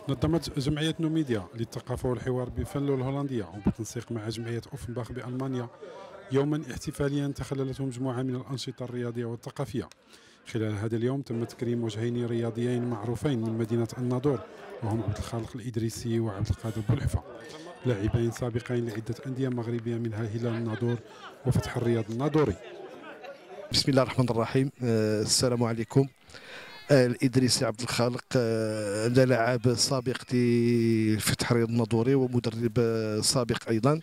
نظمت جمعية نوميديا للثقافة والحوار بفنلو الهولندية وبالتنسيق مع جمعية أوفنباخ بألمانيا يوما احتفاليا تخللته مجموعة من الأنشطة الرياضية والثقافية. خلال هذا اليوم تم تكريم وجهين رياضيين معروفين من مدينة الناظور، وهم عبد الخالق الإدريسي وعبد القادر بولحفة، لاعبين سابقين لعدة أندية مغربية منها هلال الناظور وفتح الرياض الناظوري. بسم الله الرحمن الرحيم. السلام عليكم. الإدريسي عبد الخالق، أنا لاعب سابق لفتح الرياض الناظوري ومدرب سابق أيضا.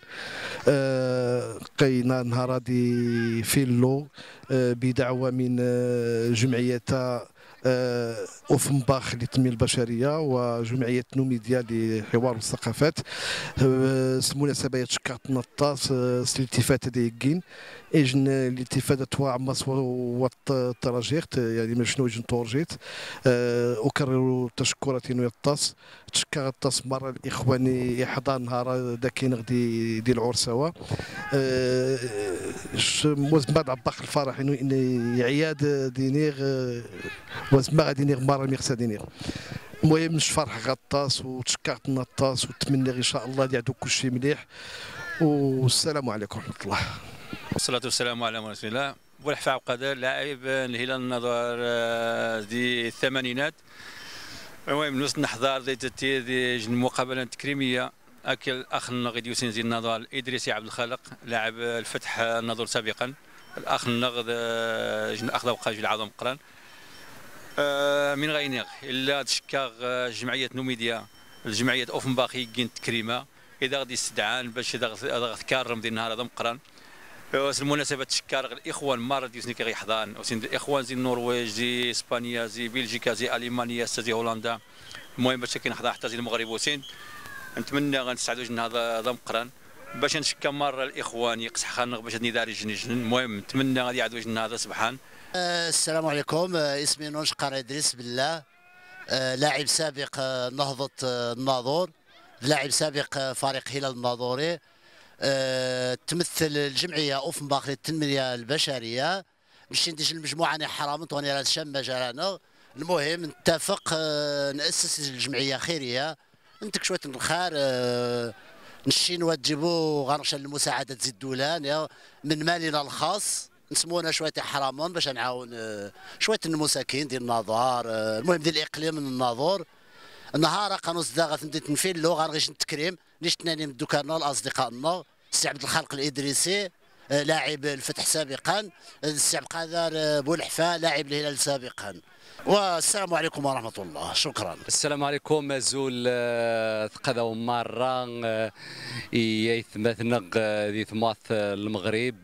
لقينا نهار هادي فيلو بدعوة من جمعية اوفنباخ للتنميه البشريه وجمعيه نوميديا لحوار الثقافات. المناسبه يتشكر نطاس الالتفاته ديكين اجن الالتفاته توا عماس والتراجيت يعني ما شنو جن تورجيت. اكرر تشكراتي نطاس تشكر الطاس مره الاخواني احضار نهار داكين غدي ديال العرسوه. بعد عباق الفرح انه عياد دينيغ وزما غادي نيغ مره ميغسا دينيغ. المهم نشفرح غطاس وتشكرت نطاس وتمنى ان شاء الله يعدو كل شيء مليح. والسلام عليكم ورحمه الله. والصلاه والسلام على رسول الله. بولحفة عبقادر لاعب الهلال النظر دي الثمانينات. المهم نوصل نحضر دي المقابله التكريميه اكل اخ النغد يوسين زين النظر الادريسي عبد الخالق لاعب الفتح النظر سابقا. الاخ النغد اخذ وقاج العظم قران من غينيغ الا تشكا جمعيه نوميديا الجمعيه اوفنباخ يجين تكريمه اذا غادي يستدعان باش اذا تكرم ديال النهار هذا مقران. المناسبه تشكر الاخوان مره ديسني كي يحضان الاخوان زي النرويج زي اسبانيا زي بلجيكا زي المانيا زي هولندا. المهم باش كنحضر حتى زي المغرب وسين نتمنى غنسعدوا جن هذا مقران باش نشكى مره الاخوان يقصح خانق باش نداري جن. المهم نتمنى غادي يعدوا جن هذا سبحان. السلام عليكم. اسمي نونش قرا ادريس بالله، لاعب سابق نهضة الناظور، لاعب سابق فريق هلال الناظوري. تمثل الجمعيه اوفنباخ للتنميه البشريه. مشي نديش المجموعه ني حرامت واني راه شامه جرانا. المهم نتفق ناسس الجمعيه خيريه نتك شويه الخير نشي نوجبوا غنرشا المساعدات زي الدولان من مالنا الخاص نسمونا شويه حرامون باش نعاون شويه المساكين ديال النظار. المهم ديال الاقليم من الناظور. النهار قانوس داغا نديت نفيلو غنغيش نتكريم نشتناني من دوكانا الاصدقاء السي عبد الخالق الادريسي لاعب الفتح سابقا، السي عبد القادر بولحفة لاعب الهلال سابقا. والسلام عليكم ورحمه الله. شكرا. السلام عليكم. زول ثقذا مرة يثمثنغ ذي ثماث المغرب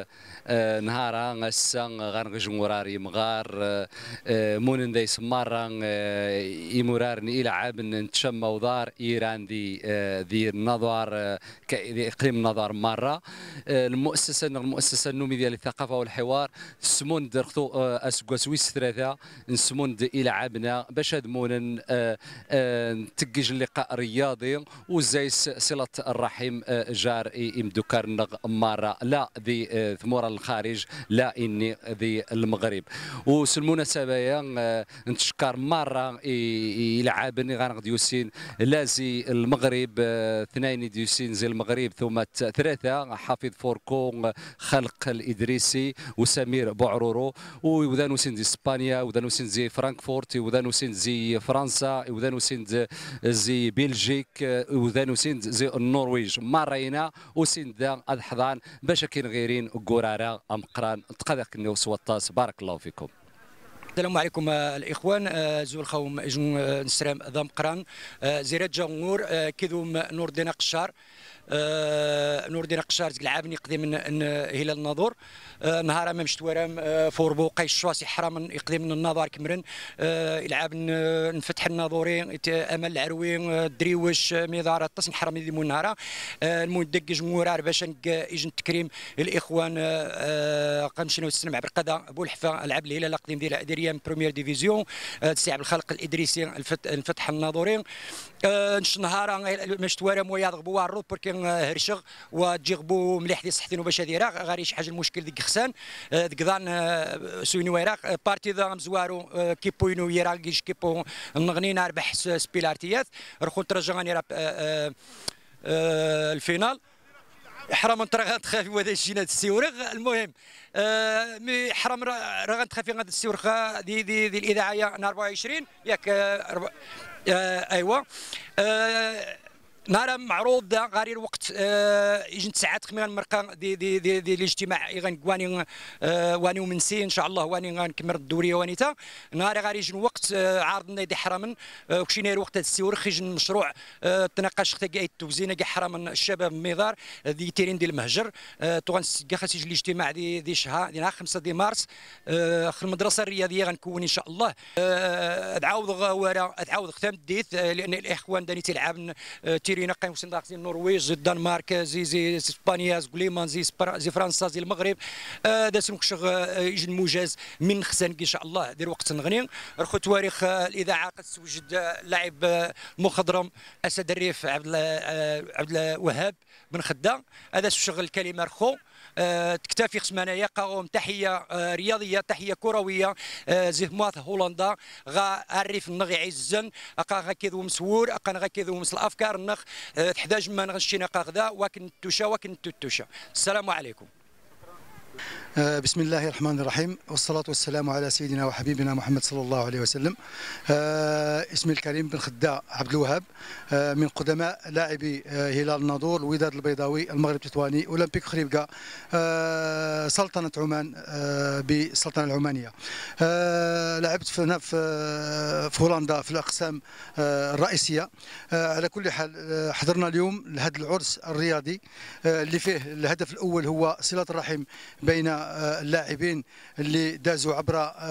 نهارا غسا غنغج مراري مغار مون دايس مرة يمرارني إلى عاب نتشمى وضار إيران ذي النظر إقليم النظر مرة. المؤسسة النوميديا للثقافة والحوار سمون درختو أسقوا سويس ثلاثة نسمون إلى عابنا باش هدمون نتقج اللقاء الرياضي وزايس صلة الرحم جار يمدوكر مرة لا ذي ثمورة الخارج لا إني ذي المغرب. وسالمناسبة نتشكر مرة إلى عابني غنغد يوسين لازي المغرب اثنين ديوسين زي المغرب ثم ثلاثة حافظ فوركون خلق الإدريسي وسمير بوعرورو وذانوسين دي إسبانيا وذانوسين زي فرانكفورت وذانوسين زي فرنسا وذانوسين زي بلجيك وذانوسين زي النرويج مرينا وسين ذا الحضان باش كاين غيرين قرارة أمقران تقدر نوصوا الطاس. بارك الله فيكم. السلام عليكم الاخوان. زول خوم اجن نسرام ضم قران زيرات جمهور كذوم نور دينا قشار نور دينا قشار لعبني قديم من هلال الناظور نهار ما مشت ورام فوربو قيش شواسي حرام يقدم من النظار كمرن يلعب نفتح الناظوري امل العروي دريوش ميدار التصن حرام اللي مون نهار المدق جمهور باش يجن التكريم الاخوان قنشنو السلم عبر قدا بولحفه العب الهلال قديم ديال حاليا بريمير ديفيزيون تستيعب الخلق الادريسي الفتح الناظوري نش نهار مش توارى مويا ضغبوا الروب بركن هرشغ وتجيغبوا مليح دي صحتين باش هذه غير شي حاجه المشكل ديك خسان دقدان سوينو وراق بارتي ذا مزوارو كيبوينو يراقيش كيبو نغنينا ربح سبيلارتيات رخو ترجعني راب الفينال حرام نترغى تخافي وهذا الشيء السيورغ المهم حرام رغى تخافي غاد السيورغ دي الاذاعيه 24 ياك ايوا نهار معروض غاري الوقت يجي ساعات خميس مرقه دي الاجتماع غنكواني واني ومنسي ان شاء الله واني غنكمل الدوريه وانيتا نهار غاري يجي الوقت عارضنا دي حرما وكشينا الوقت السيور خرج المشروع تناقش حتى التوزينه كاع حرما الشباب ميدار دي تيرين ديال المهجر خاص يجي الاجتماع دي شهر دي 5 دي مارس اخر المدرسه الرياضيه غنكون ان شاء الله تعاود ختام ديت لان الاخوان داني تلعب تيرينا قايم سنداق زي النرويج زي الدنمارك زي اسبانيا زي بوليمان زي فرنسا زي المغرب دا سمكشغ يجي الموجز من خسان ان شاء الله دير وقت نغني رخو تواريخ الاذاعه قد توجد لاعب مخضرم اسد الريف عبد الوهاب بن خدا هذا الشغل الكلمه رخو تكتفي خصمانيا قاوم تحيه رياضيه تحيه كرويه زي مواث هولندا غا عرف النغ يعزن غا كيدو مسور غا كيدو مس الافكار النغ تحتاج ما نغشينا قاغدا وكن توشا وكن توشا. السلام عليكم. بسم الله الرحمن الرحيم والصلاة والسلام على سيدنا وحبيبنا محمد صلى الله عليه وسلم. اسمي الكريم بن خدا عبد الوهاب من قدماء لاعبي هلال الناظور الوداد البيضاوي المغرب التطواني اولمبيك خريبكا سلطنة عمان بالسلطنة العمانية. لعبت في هولندا في الأقسام الرئيسية. على كل حال حضرنا اليوم لهذا العرس الرياضي اللي فيه الهدف الأول هو صلة الرحم بين اللاعبين اللي دازوا عبر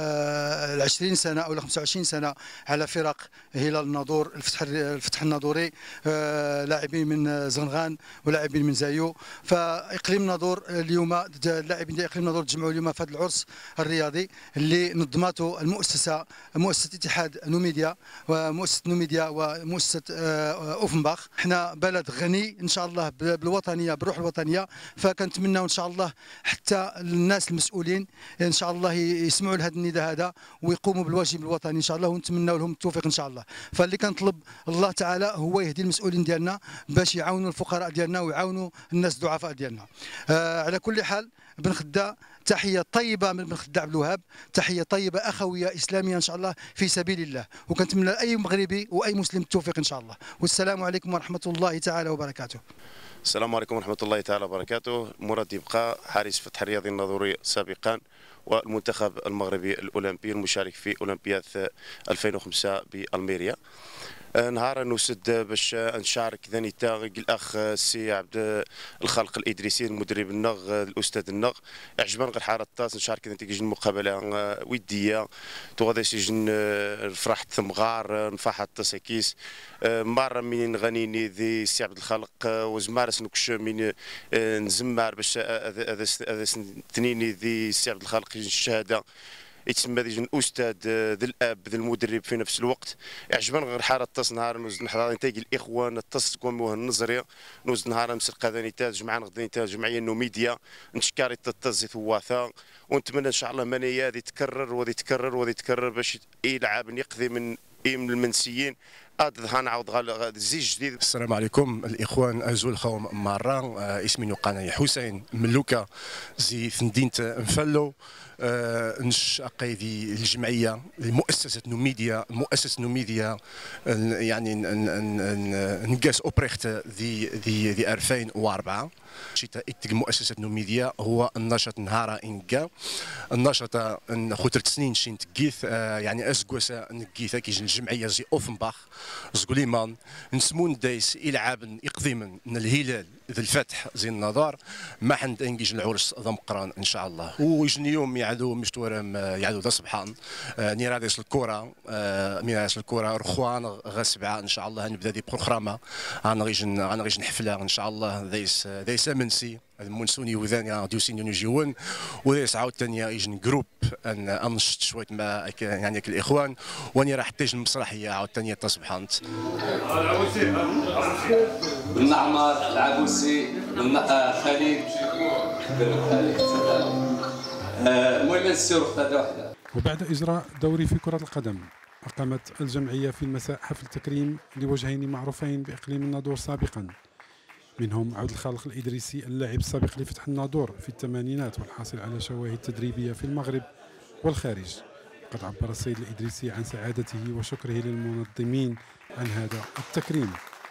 20 سنه او 25 سنه على فرق هلال الناظور الفتح الناظوري لاعبين من زنغان ولاعبين من زايو. فاقليم الناظور اليوم اللاعبين ديال اقليم الناظور تجمعوا اليوم في هذا العرس الرياضي اللي نظمته مؤسسه اتحاد نوميديا ومؤسسه نوميديا ومؤسسه اوفنباخ. احنا بلد غني ان شاء الله بالوطنيه بالروح الوطنيه، فكنتمناو ان شاء الله حتى الناس المسؤولين ان شاء الله يسمعوا لهذا النداء هذا ويقوموا بالواجب الوطني ان شاء الله، ونتمنوا لهم التوفيق ان شاء الله. فاللي كنطلب الله تعالى هو يهدي المسؤولين ديالنا باش يعاونوا الفقراء ديالنا ويعاونوا الناس الضعفاء ديالنا. على كل حال بن خدا تحيه طيبه من بن خدا عبد الوهاب، تحيه طيبه اخويه اسلاميه ان شاء الله في سبيل الله، وكنتمنى لاي مغربي واي مسلم التوفيق ان شاء الله. والسلام عليكم ورحمه الله تعالى وبركاته. السلام عليكم ورحمة الله تعالى وبركاته. مراد يبقى حارس فتح الرياضي الناظوري سابقا والمنتخب المغربي الأولمبي المشارك في أولمبياد 2005 بألميريا. نهار نوسد باش نشارك ذانيتا الاخ السي عبد الخالق الادريسي المدرب النغ الاستاذ النغ عجبان غير حاره الطاس نشارك نتيجه المقابله وديه تو سيجن فرحت ثمغار نفحت تسكيس مره من غنيني ذي السي عبد الخالق وزمارس نكش من نزمار باش هذا تنيني ذي السي عبد الخالق الشهاده يتسمى ذي الاستاذ ذي الاب ذي المدرب في نفس الوقت. عجبان غير حاره التص نهار نوز نحضر نتاج الاخوان التص كوموه النظريه نوز نهار مسرقه ذا نتاج جمعان غدا نتاج جمعيه نوميديا نشكاري التص ثواثا، ونتمنى ان شاء الله منيا ذي تكرر وذي تكرر وذي تكرر باش يلعب يقضي من المنسيين هذا نعاود زي جديد. السلام عليكم الاخوان ازول خوم مره اسمي قناي حسين ملوكا زي في مدينه مفلو. نش قايدي الجمعيه مؤسسه نوميديا يعني نقاس اوبريخت ذي 2004 شتا اتق مؤسسه نوميديا هو النشاط نهارا انكا النشاط خو 3 سنين شين تقيث يعني اسكوسا نقيث كيجي الجمعيه زي اوفنباخ زغليمان نسمون دايس يلعب يقديما من الهلال ذي الفتح زي النظار ما حند انجيج العرس ضمقران ان شاء الله. ويجني يوم يعدو مشتورم يعدو ذا صبحان نيراديس الكره ميراس الكره رخوان غسبعه ان شاء الله نبدا دي بروغراما انا غيجي نحفله ان شاء الله ذيس منسي المنسوني وذاني ديوسين يجيون وديس عاود ثانيه يجن جروب ان انشط شويه مع يعني الاخوان، واني راح تيجي المسرحيه عاوتاني تصبحانت. بن عمار العبوسي بن خالد بن خالد. المهم نسيروا هذا وحده. وبعد اجراء دوري في كره القدم، أقامت الجمعية في المساء حفل تكريم لوجهين معروفين بإقليم الناظور سابقا، منهم عبد الخالق الإدريسي اللاعب السابق لفتح الناظور في الثمانينات والحاصل على شواهد تدريبية في المغرب والخارج. قد عبر السيد الإدريسي عن سعادته وشكره للمنظمين عن هذا التكريم.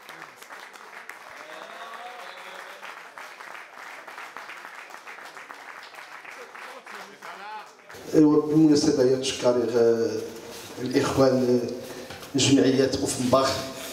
وبالمناسبة يتشكر الإخوان جمعية أوفنباخ،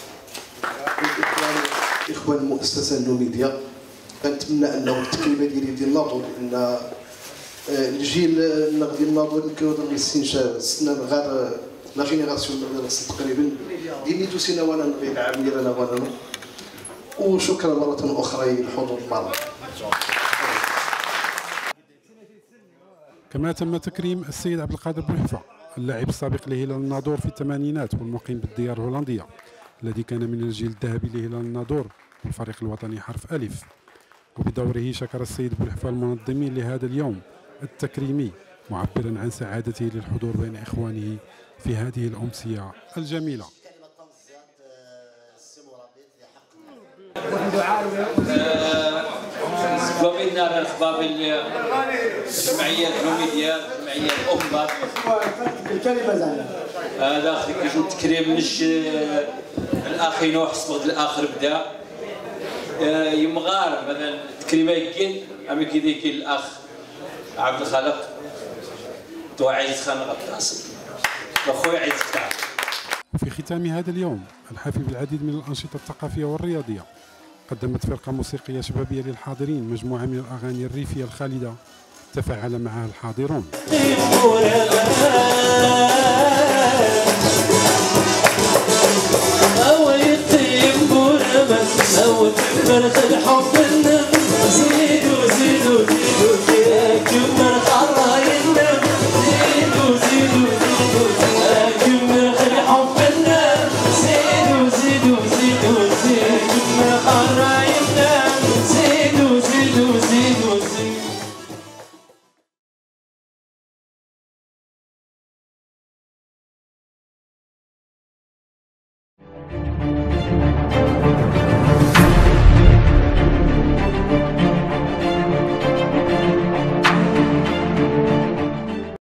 إخوان المؤسسة النوميديا. كنتمنى أنه التكريمة ديال الناظور، لأن الجيل ديال الناظور كيهضر من السن شاب سنة غير لا جينيراسيون تقريبا دينيتو سينا وانا غير عامل انا وانا. وشكرا مرة أخرى للحضور المرة. كما تم تكريم السيد عبد القادر بوحفة اللاعب السابق لهلال الناظور في الثمانينات والمقيم بالديار الهولندية، الذي كان من الجيل الذهبي لهلال الناظور والفريق الوطني حرف ألف. وبدوره شكر السيد بوحفة المنظمين لهذا اليوم التكريمي، معبرا عن سعادته للحضور بين إخوانه في هذه الأمسية الجميلة. ومنا الخطاب الجمعيه النوميديا جمعيه اوفنباخ. الكلمه زعما هذا كيف التكريم مش الاخ نوح صبغ الاخر بدا يمغار مثلا التكريمه يكين امي كي الاخ عبد الخالق تو عايز خان غطاس اخويا عايز تاع. وفي ختام هذا اليوم الحافل بالعديد من الأنشطة الثقافية والرياضية، قدمت فرقة موسيقية شبابية للحاضرين مجموعة من الأغاني الريفية الخالدة تفاعل معها الحاضرون. أو يطيب ورمس أو فرد الحب